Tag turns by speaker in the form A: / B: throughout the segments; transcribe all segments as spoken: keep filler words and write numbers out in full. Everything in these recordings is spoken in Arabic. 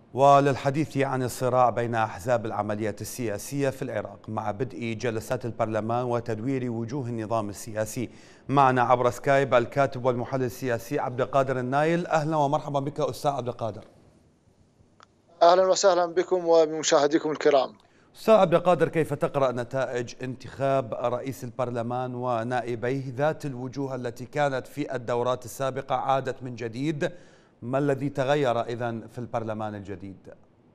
A: وللحديث عن الصراع بين أحزاب العمليات السياسية في العراق مع بدء جلسات البرلمان وتدوير وجوه النظام السياسي، معنا عبر سكايب الكاتب والمحلل السياسي عبد القادر النايل. أهلا ومرحبا بك أستاذ عبد القادر.
B: أهلا وسهلا بكم وبمشاهديكم الكرام.
A: أستاذ عبد القادر، كيف تقرأ نتائج انتخاب رئيس البرلمان ونائبيه ذات الوجوه التي كانت في الدورات السابقة عادت من جديد؟ ما الذي تغير إذن في البرلمان الجديد؟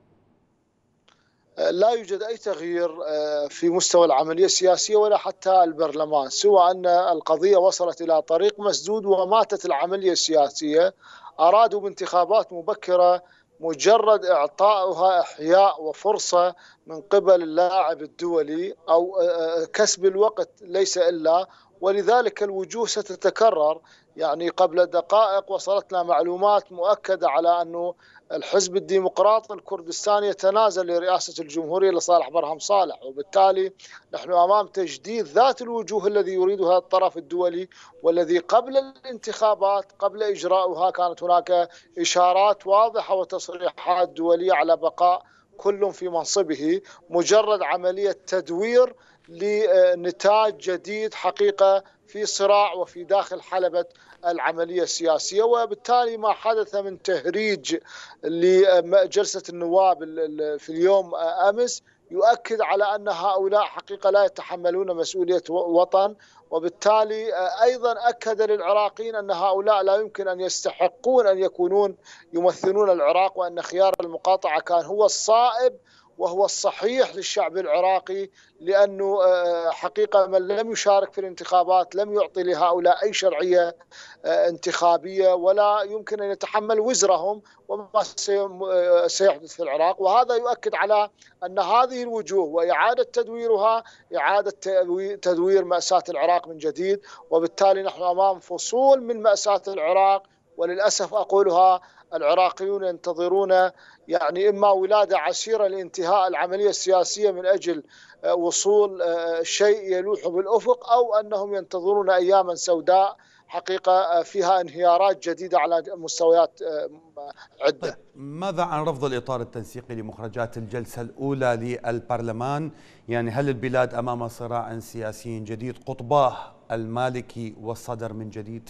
B: لا يوجد أي تغيير في مستوى العملية السياسية ولا حتى البرلمان، سوى أن القضية وصلت إلى طريق مسدود وماتت العملية السياسية. أرادوا بانتخابات مبكرة مجرد إعطائها إحياء وفرصة من قبل اللاعب الدولي أو كسب الوقت ليس إلا، ولذلك الوجوه ستتكرر. يعني قبل دقائق وصلتنا معلومات مؤكدة على أنه الحزب الديمقراطي الكردستاني يتنازل لرئاسة الجمهورية لصالح برهم صالح، وبالتالي نحن أمام تجديد ذات الوجوه الذي يريدها الطرف الدولي، والذي قبل الانتخابات قبل إجراؤها كانت هناك إشارات واضحة وتصريحات دولية على بقاء كل في منصبه، مجرد عملية تدوير لنتاج جديد حقيقة في صراع وفي داخل حلبة العملية السياسية. وبالتالي ما حدث من تهريج لجلسة النواب في اليوم أمس يؤكد على أن هؤلاء حقيقة لا يتحملون مسؤولية وطن، وبالتالي أيضا أكد للعراقيين أن هؤلاء لا يمكن أن يستحقون أن يكونون يمثلون العراق، وأن خيار المقاطعة كان هو الصائب وهو الصحيح للشعب العراقي، لأنه حقيقة من لم يشارك في الانتخابات لم يعطي لهؤلاء أي شرعية انتخابية ولا يمكن أن يتحمل وزرهم وما سيحدث في العراق. وهذا يؤكد على أن هذه الوجوه وإعادة تدويرها إعادة تدوير مأساة العراق من جديد، وبالتالي نحن أمام فصول من مأساة العراق. وللأسف أقولها، العراقيون ينتظرون يعني إما ولادة عسيرة لانتهاء العملية السياسية من أجل وصول شيء يلوح بالأفق، أو أنهم ينتظرون أياما سوداء حقيقة فيها انهيارات جديدة على مستويات عدة.
A: طيب، ماذا عن رفض الإطار التنسيقي لمخرجات الجلسة الأولى للبرلمان؟ يعني هل البلاد أمام صراع سياسي جديد قطباه المالكي والصدر من جديد؟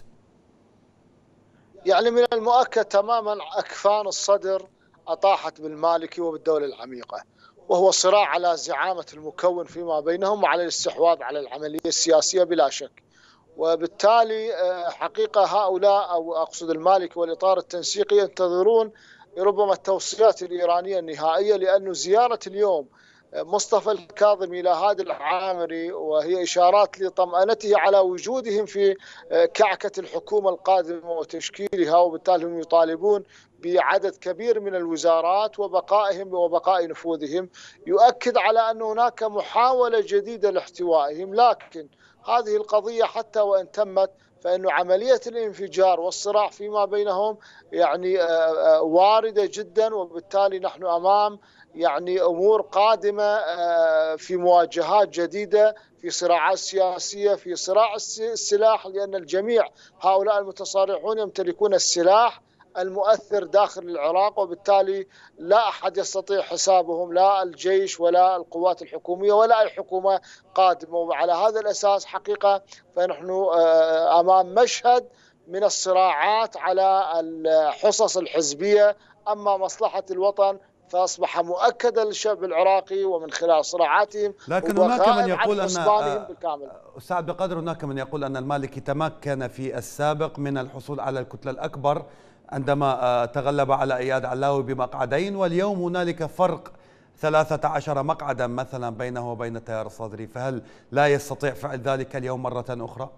B: يعني من المؤكد تماما أكفان الصدر أطاحت بالمالكي وبالدولة العميقة، وهو صراع على زعامة المكون فيما بينهم وعلى الاستحواذ على العملية السياسية بلا شك. وبالتالي حقيقة هؤلاء أو أقصد المالكي والإطار التنسيقي ينتظرون ربما التوصيات الإيرانية النهائية، لأنه زيارة اليوم مصطفى الكاظمي إلى هادي العامري وهي إشارات لطمأنته على وجودهم في كعكة الحكومة القادمة وتشكيلها، وبالتالي هم يطالبون بعدد كبير من الوزارات وبقائهم وبقاء نفوذهم، يؤكد على أن هناك محاولة جديدة لاحتوائهم. لكن هذه القضية حتى وإن تمت فإن عملية الانفجار والصراع فيما بينهم يعني واردة جدا، وبالتالي نحن أمام يعني أمور قادمة في مواجهات جديدة، في صراعات سياسية، في صراع السلاح، لأن الجميع هؤلاء المتصارعون يمتلكون السلاح المؤثر داخل العراق، وبالتالي لا أحد يستطيع حسابهم، لا الجيش ولا القوات الحكومية ولا أي حكومة قادمة. وعلى هذا الأساس حقيقة فنحن أمام مشهد من الصراعات على الحصص الحزبية. أما مصلحة الوطن فأصبح مؤكدا للشعب العراقي ومن خلال صراعاتهم،
A: لكن هناك من يقول أن
B: أستاذ
A: عبد القادر هناك من يقول أن المالكي تمكن في السابق من الحصول على الكتلة الأكبر عندما تغلب على إياد علاوي بمقعدين، واليوم هنالك فرق ثلاثة عشر مقعدا مثلا بينه وبين التيار الصدري، فهل لا يستطيع فعل ذلك اليوم مرة أخرى؟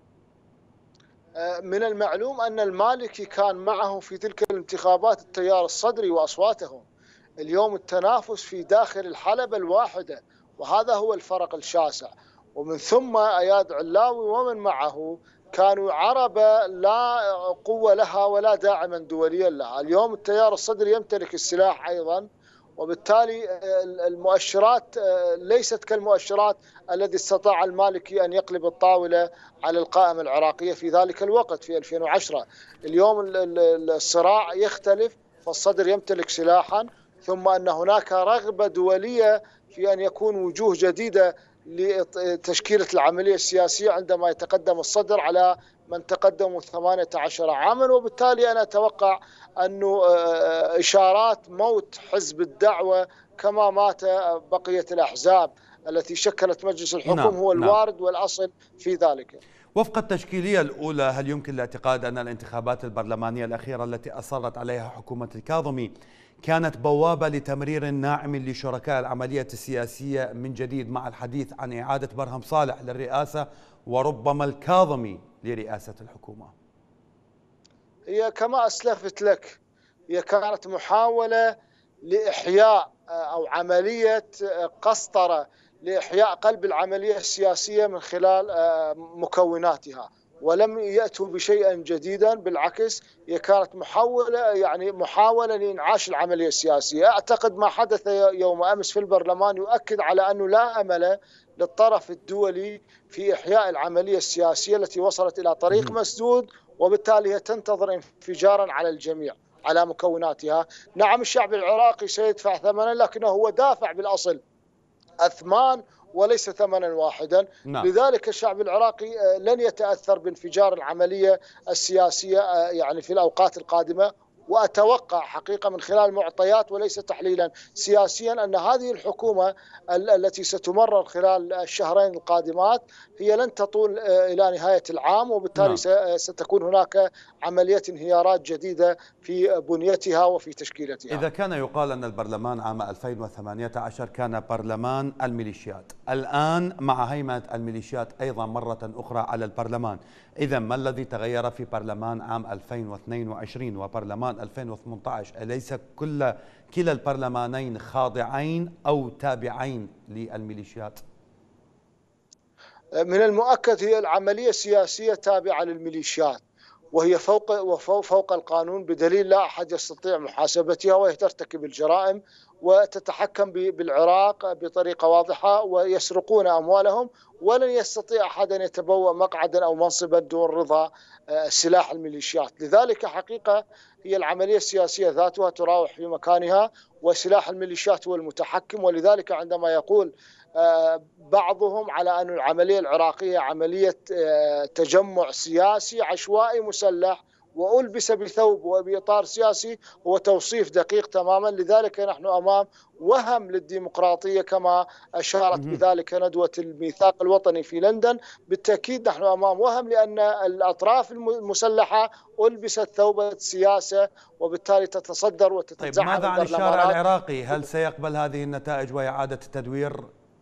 B: من المعلوم أن المالكي كان معه في تلك الانتخابات التيار الصدري وأصواتهم. اليوم التنافس في داخل الحلبة الواحدة، وهذا هو الفرق الشاسع. ومن ثم إياد علاوي ومن معه كانوا عربة لا قوة لها ولا داعما دوليا لها. اليوم التيار الصدري يمتلك السلاح أيضا، وبالتالي المؤشرات ليست كالمؤشرات الذي استطاع المالكي أن يقلب الطاولة على القائمة العراقية في ذلك الوقت في ألفين وعشرة. اليوم الصراع يختلف، فالصدر يمتلك سلاحا ثم أن هناك رغبة دولية في أن يكون وجوه جديدة لتشكيلة العملية السياسية عندما يتقدم الصدر على من تقدموا ثمانية عشر عاما. وبالتالي أنا أتوقع أنه إشارات موت حزب الدعوة كما مات بقية الأحزاب التي شكلت مجلس الحكم
A: نعم
B: هو
A: نعم.
B: الوارد والأصل في ذلك.
A: وفق التشكيلية الأولى، هل يمكن الاعتقاد أن الانتخابات البرلمانية الأخيرة التي أصرت عليها حكومة الكاظمي كانت بوابة لتمرير ناعم لشركاء العملية السياسية من جديد، مع الحديث عن إعادة برهم صالح للرئاسة وربما الكاظمي لرئاسة الحكومة؟
B: هي كما أسلفت لك، هي كانت محاولة لإحياء أو عملية قسطرة لإحياء قلب العملية السياسية من خلال مكوناتها، ولم يأتوا بشيء جديدا، بالعكس هي كانت محاولة يعني محاولة لإنعاش العملية السياسية. أعتقد ما حدث يوم أمس في البرلمان يؤكد على أنه لا أمل للطرف الدولي في إحياء العملية السياسية التي وصلت إلى طريق مسدود، وبالتالي هي تنتظر انفجارا على الجميع على مكوناتها. نعم الشعب العراقي سيدفع ثمنا، لكنه هو دافع بالأصل أثمان وليس ثمنا واحدا.
A: نعم.
B: لذلك الشعب العراقي لن يتأثر بانفجار العملية السياسية يعني في الأوقات القادمة. وأتوقع حقيقة من خلال معطيات وليس تحليلا سياسيا أن هذه الحكومة التي ستمرر خلال الشهرين القادمات هي لن تطول إلى نهاية العام، وبالتالي نعم. ستكون هناك عملية انهيارات جديدة في بنيتها وفي تشكيلتها.
A: إذا كان يقال أن البرلمان عام ألفين وثمانية عشر كان برلمان الميليشيات، الآن مع هيمنة الميليشيات أيضا مرة أخرى على البرلمان، إذا ما الذي تغير في برلمان عام ألفين واثنين وعشرين وبرلمان ألفين وثمانية عشر؟ أليس كل كلا البرلمانين خاضعين أو تابعين للميليشيات؟
B: من المؤكد هي العملية السياسية تابعة للميليشيات، وهي فوق وفوق فوق القانون، بدليل لا أحد يستطيع محاسبتها، وهي ترتكب الجرائم وتتحكم بالعراق بطريقة واضحة ويسرقون أموالهم، ولن يستطيع أحد أن يتبوأ مقعدا أو منصبا دون رضا سلاح الميليشيات. لذلك حقيقة هي العملية السياسية ذاتها تراوح في مكانها، وسلاح الميليشيات هو المتحكم. ولذلك عندما يقول بعضهم على أن العملية العراقية عملية تجمع سياسي عشوائي مسلح وألبس بثوب وبإطار سياسي، هو توصيف دقيق تماما. لذلك نحن أمام وهم للديمقراطية كما أشارت بذلك ندوة الميثاق الوطني في لندن. بالتأكيد نحن أمام وهم، لأن الأطراف المسلحة ألبست ثوب السياسة وبالتالي تتصدر وتتزعم.
A: طيب ماذا عن الشارع العراقي؟ هل سيقبل هذه النتائج وإعادة التدوير؟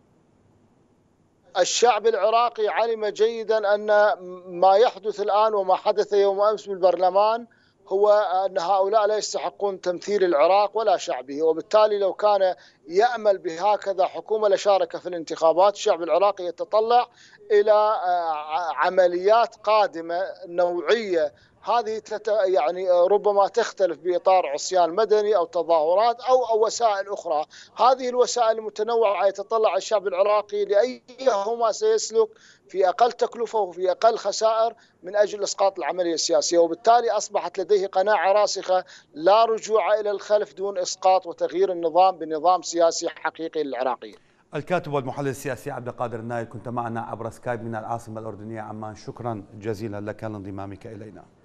B: الشعب العراقي علم جيدا أن ما يحدث الآن وما حدث يوم أمس بالبرلمان هو أن هؤلاء لا يستحقون تمثيل العراق ولا شعبه، وبالتالي لو كان يأمل بهكذا حكومة لشارك في الانتخابات. الشعب العراقي يتطلع إلى عمليات قادمة نوعية، هذه يعني ربما تختلف بإطار عصيان مدني أو تظاهرات أو, أو وسائل أخرى. هذه الوسائل المتنوعة يتطلع الشعب العراقي لأيهما سيسلك في أقل تكلفة وفي أقل خسائر من أجل إسقاط العملية السياسية، وبالتالي أصبحت لديه قناعة راسخة لا رجوع إلى الخلف دون إسقاط وتغيير النظام بنظام سياسي حقيقي للعراقيين.
A: الكاتب والمحلل السياسي عبد القادر النايل، كنت معنا عبر سكايب من العاصمة الأردنية عمان، شكرا جزيلا لك لانضمامك إلينا.